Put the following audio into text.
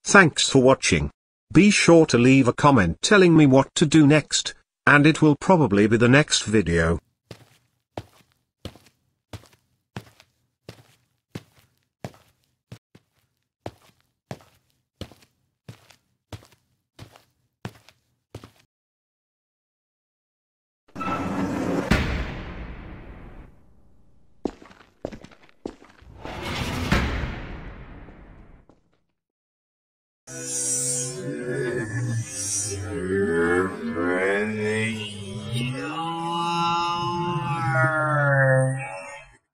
Thanks for watching. Be sure to leave a comment telling me what to do next, and it will probably be the next video.